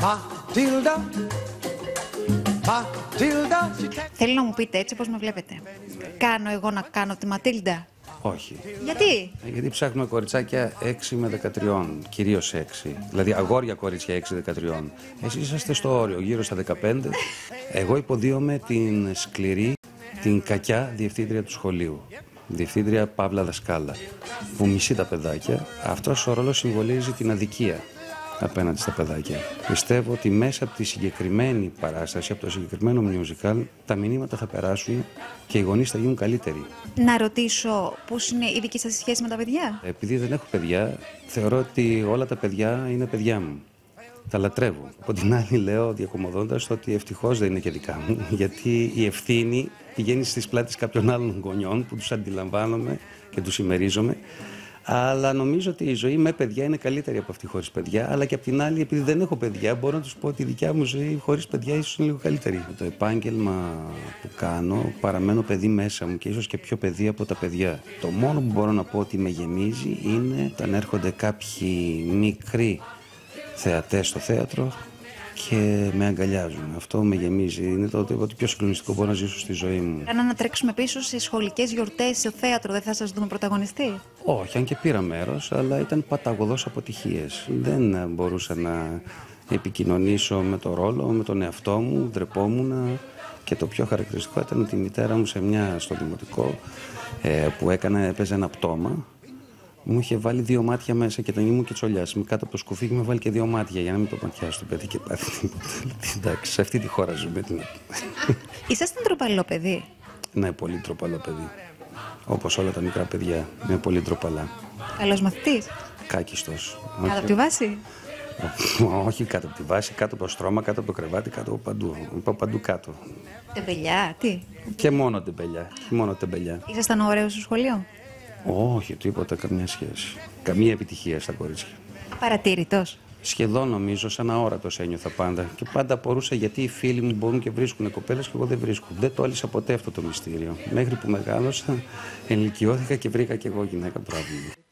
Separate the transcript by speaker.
Speaker 1: Matilda, Matilda.
Speaker 2: Θέλω να μου πείτε έτσι όπως με βλέπετε. Κάνω εγώ να κάνω τη Ματίλντα?
Speaker 3: Όχι.
Speaker 2: Γιατί?
Speaker 3: Γιατί ψάχνουμε κοριτσάκια 6 με 13, κυρίως 6. Δηλαδή αγόρια κορίτσια 6-13. Εσείς είσαστε στο όριο, γύρω στα 15. Εγώ υποδίωμαι την σκληρή, την κακιά διευθύντρια του σχολείου. Διευθύντρια Παύλα Δασκάλα, που μισεί τα παιδάκια. Αυτός ο ρόλος συμβολίζει την αδικία απέναντι στα παιδάκια. Πιστεύω ότι μέσα από τη συγκεκριμένη παράσταση, από το συγκεκριμένο musical, τα μηνύματα θα περάσουν και οι γονείς θα γίνουν καλύτεροι.
Speaker 2: Να ρωτήσω πώς είναι η δική σας σχέση με τα παιδιά?
Speaker 3: Επειδή δεν έχω παιδιά, θεωρώ ότι όλα τα παιδιά είναι παιδιά μου. Τα λατρεύω. Από την άλλη λέω, διακομωδώντας, ότι ευτυχώς δεν είναι και δικά μου, γιατί η ευθύνη πηγαίνει στις πλάτες κάποιων άλλων γονιών που τους αντιλαμβάνομαι και τους συμμερίζομαι. Αλλά νομίζω ότι η ζωή με παιδιά είναι καλύτερη από αυτή χωρίς παιδιά. Αλλά και απ' την άλλη, επειδή δεν έχω παιδιά, μπορώ να τους πω ότι η δικιά μου ζωή χωρίς παιδιά ίσως είναι λίγο καλύτερη. Το επάγγελμα που κάνω, παραμένω παιδί μέσα μου και ίσως και πιο παιδί από τα παιδιά. Το μόνο που μπορώ να πω ότι με γεμίζει είναι όταν έρχονται κάποιοι μικροί θεατές στο θέατρο και με αγκαλιάζουν. Αυτό με γεμίζει. Είναι το ότι πιο συγκλονιστικό μπορώ να ζήσω στη ζωή μου.
Speaker 2: Αν να τρέξουμε πίσω σε σχολικές γιορτές, στο θέατρο, δεν θα σας δούμε πρωταγωνιστή?
Speaker 3: Όχι, αν και πήρα μέρος, αλλά ήταν παταγωδός αποτυχίες. Δεν μπορούσα να επικοινωνήσω με το ρόλο, με τον εαυτό μου, ντρεπόμουν. Και το πιο χαρακτηριστικό ήταν ότι η μητέρα μου στο δημοτικό που έπαιζε ένα πτώμα, μου είχε βάλει 2 μάτια μέσα και τον ήμουν και τσολιάς. Κάτω από το σκουφί μου βάλει και 2 μάτια για να μην το ματιάσει το παιδί και πάθει τίποτα. Εντάξει, σε αυτή τη χώρα ζούμε.
Speaker 2: Είσαστε ντροπαλό παιδί?
Speaker 3: Ναι, πολύ ντροπαλό παιδί. Όπως όλα τα μικρά παιδιά. Είναι πολύ ντροπαλά.
Speaker 2: Καλός μαθητής?
Speaker 3: Κάκιστος.
Speaker 2: Κάτω από τη βάση?
Speaker 3: Όχι κάτω από τη βάση, κάτω από το στρώμα, κάτω από το κρεβάτι, κάτω από παντού. Είπα παντού κάτω.
Speaker 2: Τεμπελιά, τι?
Speaker 3: Και μόνο τεμπελιά. Μόνο τεμπελιά.
Speaker 2: Ήσασταν ωραίος στο σχολείο?
Speaker 3: Όχι, τίποτα, καμία σχέση. Καμία επιτυχία στα κορίτσια.
Speaker 2: Παρατήρητος?
Speaker 3: Σχεδόν νομίζω, σαν αόρατος ένιωθα πάντα. Και πάντα απορούσα γιατί οι φίλοι μου μπορούν και βρίσκουν κοπέλες και εγώ δεν βρίσκω. Δεν το άλυσα ποτέ αυτό το μυστήριο. Μέχρι που μεγάλωσα, ενηλικιώθηκα και βρήκα και εγώ γυναίκα πρόβλημα.